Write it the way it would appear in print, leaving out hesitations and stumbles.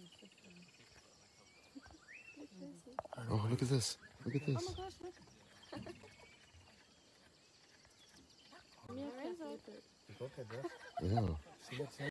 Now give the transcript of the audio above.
Oh, look at this. Look at this. Oh my gosh, look. Yeah.